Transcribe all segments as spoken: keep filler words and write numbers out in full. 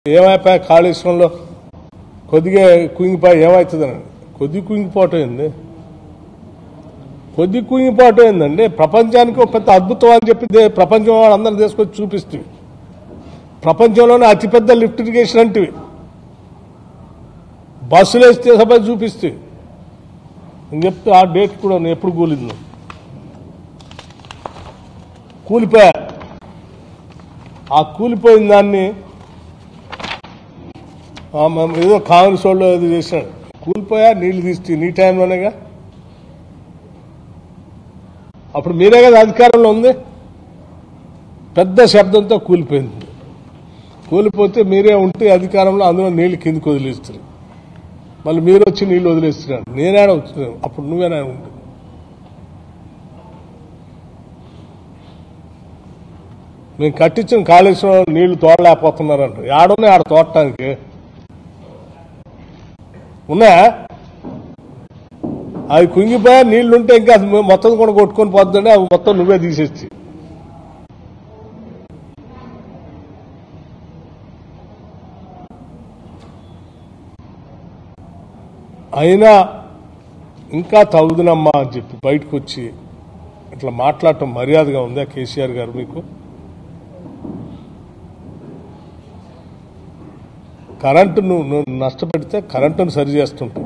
ఏమైపోయా కాళేశ్వరంలో కొద్దిగా కుంగిపోయి ఏమవుతుందనండి. కొద్ది కుంగిపోవటం ఏంది, కొద్ది కుంగిపోవటం ఏందండి. ప్రపంచానికి ఒక పెద్ద అద్భుతం అని చెప్పి ప్రపంచం అందరూ తీసుకొచ్చి చూపిస్తుంది. ప్రపంచంలోనే అతిపెద్ద లిఫ్ట్ ఇరిగేషన్ అంటే బస్సులు వేస్తే సభ చూపిస్తుంది అని చెప్తే ఆ డేట్ కూడా ఎప్పుడు కూలింది, కూలిపోయా. ఆ కూలిపోయిన దాన్ని ఏదో కాంగ్రెస్ వాళ్ళు అది చేశాడు, కూలిపోయా నీళ్లు తీస్తే నీ టైంలోనేగా. అప్పుడు మీరే కదా అధికారంలో ఉంది. పెద్ద శబ్దంతో కూలిపోయింది. కూలిపోతే మీరే ఉంటే అధికారంలో అందులో నీళ్లు కిందికి వదిలేస్తారు. మళ్ళీ మీరు వచ్చి నీళ్లు వదిలేస్తున్నాడు. నేనేడా వచ్చినాను, అప్పుడు నువ్వేనా ఉంటుంది. మేము కట్టించిన కాళేశ్వరం నీళ్లు తోడలేకపోతున్నారంట. ఆడున్నాయి ఆడ తోడటానికి ఉన్నాయా? అవి కుంగిపోయా నీళ్లుంటే ఇంకా మొత్తం కూడా కొట్టుకొని పోతుందంటే అవి మొత్తం నువ్వే తీసేసి. అయినా ఇంకా తగుదునమ్మా అని చెప్పి బయటకు వచ్చి ఇట్లా మాట్లాడటం మర్యాదగా ఉందా కేసీఆర్ గారు మీకు? కరెంటు నువ్వు నష్టపెడితే కరెంటును సరి చేస్తుంటావు,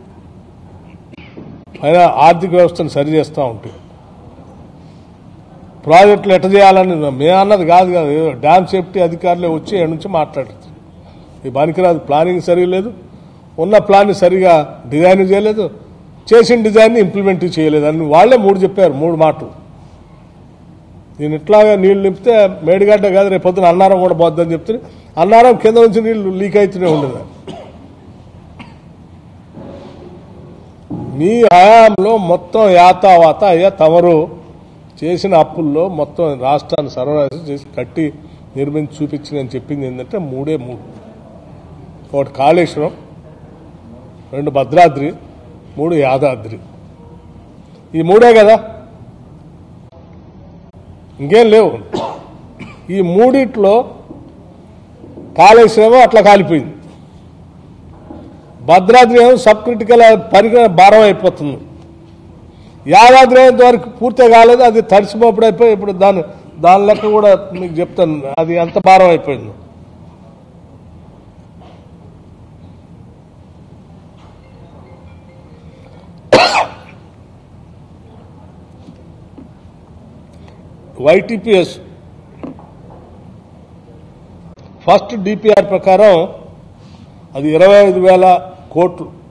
అయినా ఆర్థిక వ్యవస్థను సరి చేస్తూ ఉంటాయి. ప్రాజెక్టులు ఎట్ట చేయాలని మేము అన్నది కాదు కాదు డ్యామ్ సేఫ్టీ అధికారులే వచ్చి ఎక్కడి నుంచి మాట్లాడుతుంది. ఈ పనికిరాదు, ప్లానింగ్ సరిగా లేదు, ఉన్న ప్లాన్ సరిగా డిజైన్ చేయలేదు, చేసిన డిజైన్ ఇంప్లిమెంట్ చేయలేదు అని వాళ్లే మూడు చెప్పారు, మూడు మాటలు. నేను ఇట్లాగా నీళ్లు నింపితే మేడిగడ్డ కాదు రేపు పొద్దున అన్నారం కూడా పోద్దని చెప్తే అన్నారం కింద నుంచి నీళ్లు లీక్ అవుతూనే ఉండదు. మీ హయాంలో మొత్తం యాతావాత అయ్యా తమరు చేసిన అప్పుల్లో మొత్తం రాష్ట్రాన్ని సర్వనాశనం చేసి కట్టి నిర్మించి చూపించిందని చెప్పింది ఏంటంటే మూడే మూడు. ఒకటి కాళేశ్వరం, రెండు భద్రాద్రి, మూడు యాదాద్రి. ఈ మూడే కదా, ఇంకేం లేవు. ఈ మూడిట్లో కాళేశ్వరం అట్లా కాలిపోయింది, భద్రాద్రి ఏమో సబ్ క్రిటికల్ పరికర భారం అయిపోతుంది, యాదాద్రి అయ్యేంత వరకు పూర్తిగా కాలేదు, అది తడిసిపోప్పుడు అయిపోయి ఇప్పుడు దాని దాని లెక్క కూడా మీకు చెప్తాను అది ఎంత భారం అయిపోయింది. వైటీపీఎస్ ఫస్ట్ డిపిఆర్ ప్రకారం అది ఇరవై ఐదు వేల కోట్లు